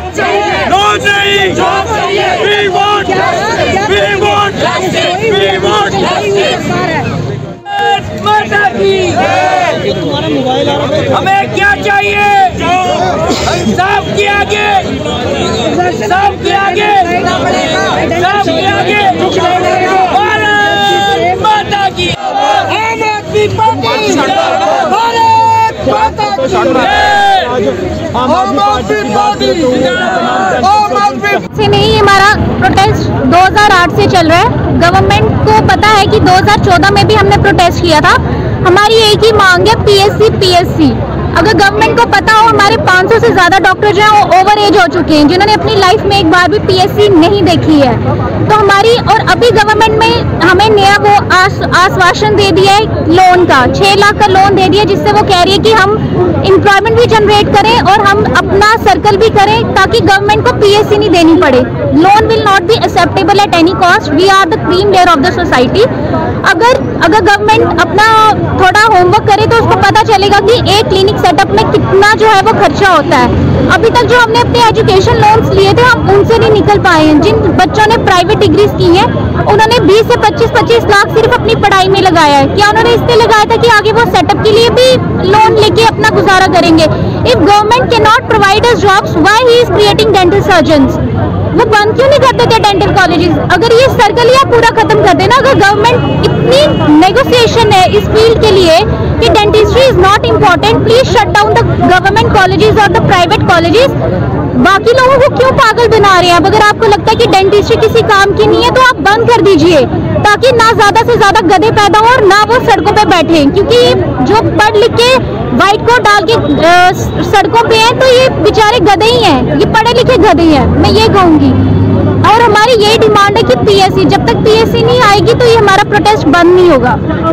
Loan नहीं, we want माता की। हमें क्या चाहिए? इंसाफ के आगे, इंसाफ के आगे, इंसाफ के आगे भारत माता की। आम आदमी पार्टी, भारत माता की। आम आदमी पार्टी से नहीं, हमारा प्रोटेस्ट 2008 से चल रहा है। गवर्नमेंट को पता है कि 2014 में भी हमने प्रोटेस्ट किया था। हमारी एक ही मांग है, पीएससी। अगर गवर्नमेंट को पता हो हमारे 500 से ज़्यादा डॉक्टर जो हैं वो ओवर एज हो चुके हैं, जिन्होंने अपनी लाइफ में एक बार भी पीएससी नहीं देखी है। तो हमारी, और अभी गवर्नमेंट में हमें नया वो आश्वासन दे दिया है लोन का, 6 लाख का लोन दे दिया, जिससे वो कह रही है कि हम एम्प्लॉयमेंट भी जनरेट करें और हम अपना सर्कल भी करें, ताकि गवर्नमेंट को पीएससी नहीं देनी पड़े। Loan will not be acceptable at any cost. We are the cream layer of the society. अगर गवर्नमेंट अपना थोड़ा होमवर्क करे तो उसको पता चलेगा कि एक क्लिनिक सेटअप में कितना जो है वो खर्चा होता है। अभी तक जो हमने अपने एजुकेशन लोन्स लिए थे हम उनसे नहीं निकल पाए हैं। जिन बच्चों ने प्राइवेट डिग्रीज की हैं उन्होंने 20 से 25 लाख सिर्फ अपनी पढ़ाई में लगाया है। क्या उन्होंने इसलिए लगाया था कि आगे वो सेटअप के लिए भी लोन लेके अपना गुजारा करेंगे? If government can not provide us jobs, why he is creating dental surgeons? वो बंद क्यों नहीं करते थे डेंटल कॉलेजेस? अगर ये सर्कल ही आप पूरा खत्म कर देना, अगर गवर्नमेंट इतनी नेगोशिएशन है इस फील्ड के लिए कि dentistry is not important, please shut down the government colleges और द प्राइवेट कॉलेजेस। बाकी लोगों को क्यों पागल बना रहे हैं? अब अगर आपको लगता है कि डेंटिस्ट्री किसी काम की नहीं है तो आप बंद कर दीजिए, ताकि ना ज्यादा से ज्यादा गधे पैदा हो और ना वो सड़कों पे बैठे। क्योंकि जो पढ़ लिख के व्हाइट कोट डाल के सड़कों पे हैं तो ये बेचारे गधे ही हैं, ये पढ़े लिखे गधे ही हैं, मैं ये कहूँगी। और हमारी यही डिमांड है कि पीएससी, जब तक पीएससी नहीं आएगी तो ये हमारा प्रोटेस्ट बंद नहीं होगा।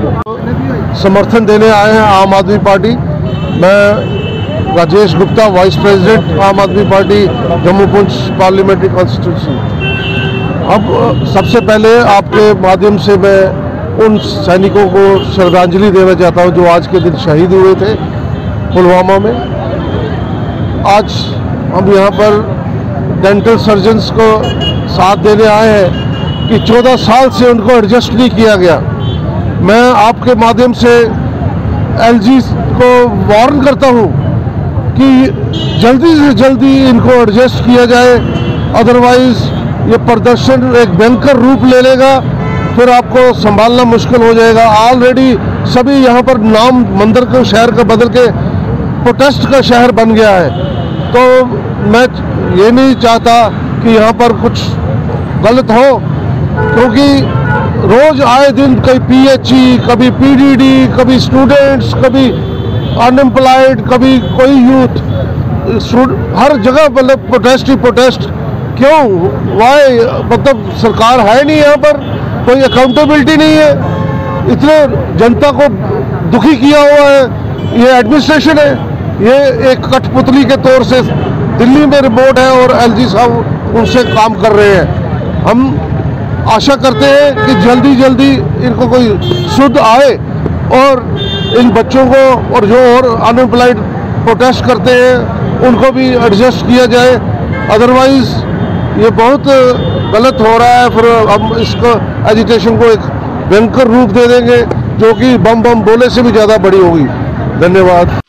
समर्थन देने आए हैं आम आदमी पार्टी। मैं Rajesh Gupta, vice president Aam Aadmi Party Jammu Poonch parliamentary constituency. अब सबसे पहले आपके माध्यम से मैं उन सैनिकों को श्रद्धांजलि देना चाहता हूं जो आज के दिन शहीद हुए थे पुलवामा में। आज हम यहाँ पर डेंटल सर्जन्स को साथ देने आए हैं कि 14 साल से उनको एडजस्ट नहीं किया गया। मैं आपके माध्यम से एलजी को वार्न करता हूँ कि जल्दी से जल्दी इनको एडजस्ट किया जाए, अदरवाइज ये प्रदर्शन एक भयंकर रूप ले लेगा, फिर आपको संभालना मुश्किल हो जाएगा। ऑलरेडी सभी यहाँ पर नाम मंदिर को शहर का बदल के प्रोटेस्ट का शहर बन गया है। तो मैं ये नहीं चाहता कि यहाँ पर कुछ गलत हो, क्योंकि रोज आए दिन कभी पीएचई, कभी पीडीडी, कभी स्टूडेंट्स, कभी अनएम्प्लॉयड, कभी कोई यूथ, हर जगह मतलब प्रोटेस्ट ही प्रोटेस्ट। क्यों? वाई? मतलब सरकार है नहीं यहाँ पर, कोई अकाउंटेबिलिटी नहीं है। इतने जनता को दुखी किया हुआ है ये एडमिनिस्ट्रेशन है। ये एक कठपुतली के तौर से दिल्ली में रिमोट है और एलजी साहब उनसे काम कर रहे हैं। हम आशा करते हैं कि जल्दी जल्दी इनको कोई सुध आए और इन बच्चों को और जो और अनएम्प्लॉयड प्रोटेस्ट करते हैं उनको भी एडजस्ट किया जाए। अदरवाइज ये बहुत गलत हो रहा है। फिर हम इसको एजिटेशन को एक भयंकर रूप दे देंगे जो कि बम बम बोले से भी ज़्यादा बड़ी होगी। धन्यवाद।